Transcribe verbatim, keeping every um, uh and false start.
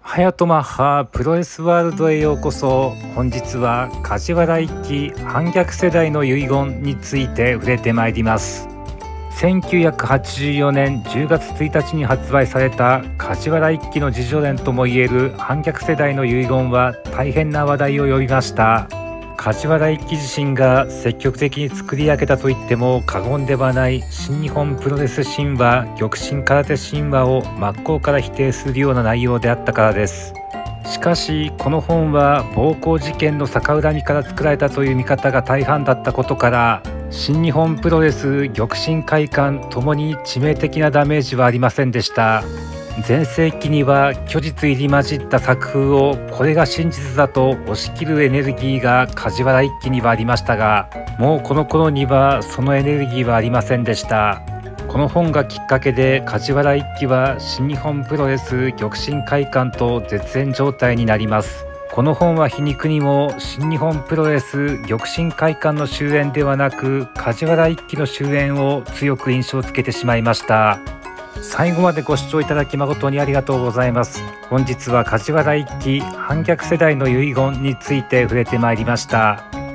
ハヤトマッハプロレスワールドへようこそ。本日は梶原一騎反逆世代の遺言について触れてまいります。せんきゅうひゃくはちじゅうよねんじゅうがつついたちに発売された梶原一騎の自叙伝ともいえる反逆世代の遺言は大変な話題を呼びました。梶原一騎自身が積極的に作り上げたと言っても過言ではない新日本プロレス神話、玉神空手神話を真っ向から否定するような内容であったからです。しかしこの本は暴行事件の逆恨みから作られたという見方が大半だったことから、新日本プロレス、玉神会館ともに致命的なダメージはありませんでした。全盛期には虚実入り混じった作風をこれが真実だと押し切るエネルギーが梶原一騎にはありましたが、もうこの頃にはそのエネルギーはありませんでした。この本がきっかけで梶原一騎は新日本プロレス、玉神会館と絶縁状態になります。この本は皮肉にも新日本プロレス、玉神会館の終焉ではなく梶原一騎の終焉を強く印象付けてしまいました。最後までご視聴いただき誠にありがとうございます。本日は梶原一騎反逆世代の遺言について触れてまいりました。